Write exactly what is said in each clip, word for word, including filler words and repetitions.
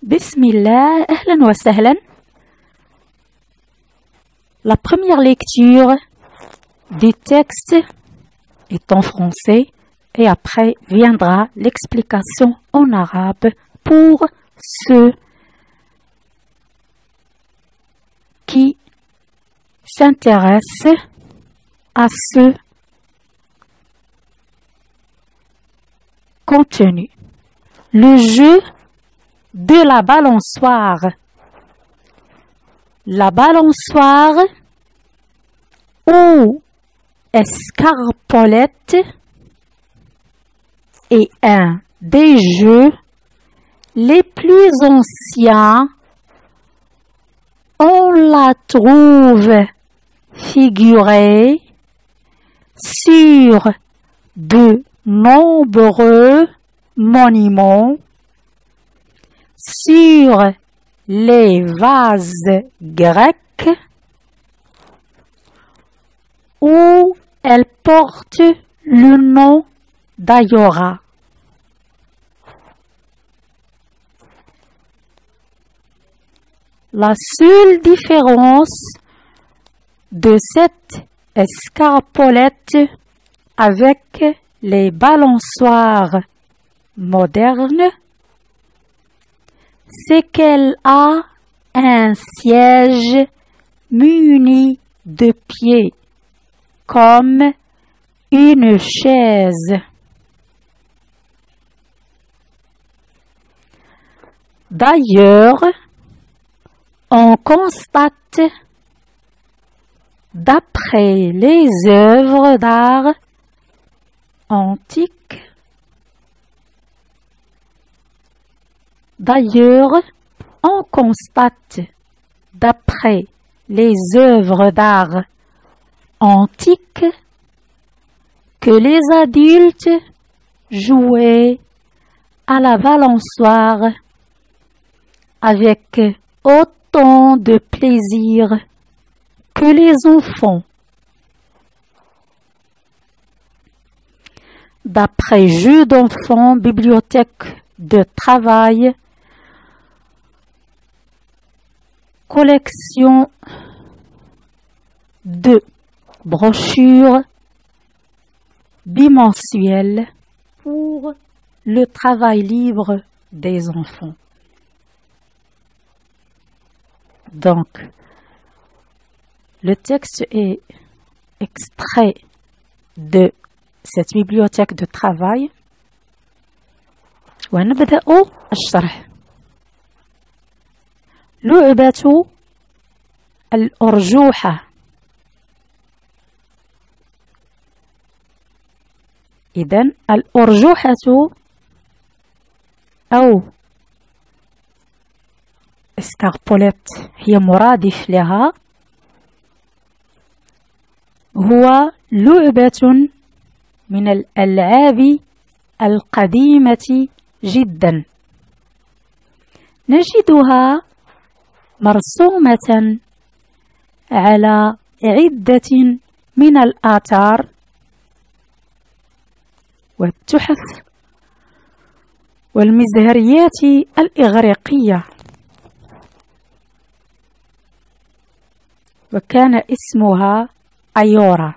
Bismillah, ahlan wa sahlan. La première lecture du texte est en français et après viendra l'explication en arabe pour ceux qui s'intéressent à ce contenu. Le jeu de la balançoire. La balançoire ou escarpolette est un des jeux les plus anciens. On la trouve figurée sur de nombreux monuments, sur les vases grecs, où elle porte le nom d'Ayora. La seule différence de cette escarpolette avec les balançoires modernes, c'est qu'elle a un siège muni de pieds, comme une chaise. D'ailleurs, on constate, d'après les œuvres d'art antiques, D'ailleurs, on constate, d'après les œuvres d'art antiques, que les adultes jouaient à la balançoire avec autant de plaisir que les enfants. D'après Jeux d'enfants, bibliothèque de travail, collection de brochures bimensuelles pour le travail libre des enfants. Donc, le texte est extrait de cette bibliothèque de travail. ونبدأ الشرح. لعبة الأرجوحة. إذن الأرجوحة أو اسكاربوليت هي مرادف لها، هو لعبة من الألعاب القديمة جدا، نجدها مرسومة على عدة من الآثار والتحف والمزهريات الإغريقية، وكان اسمها أيورا.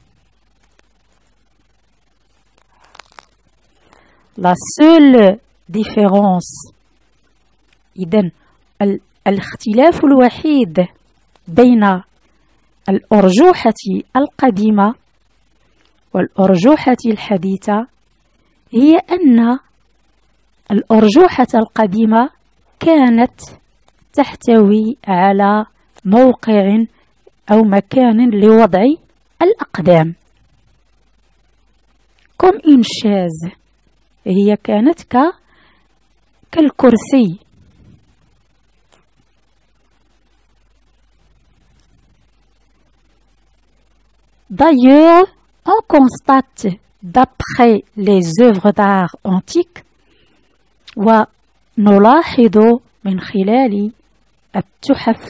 La seule différence إذن الاختلاف الوحيد بين الأرجوحة القديمة والأرجوحة الحديثة هي أن الأرجوحة القديمة كانت تحتوي على موقع أو مكان لوضع الأقدام comme une chaise، هي كانت ك كالكرسي. D'ailleurs, on constate d'après les œuvres d'art antiques ونلاحظ من خلال التحف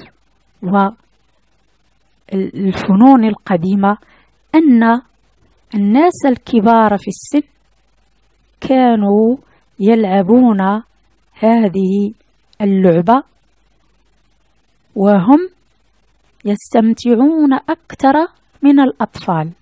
والفنون القديمة أن الناس الكبار في السن كانوا يلعبون هذه اللعبة وهم يستمتعون أكثر من الأطفال.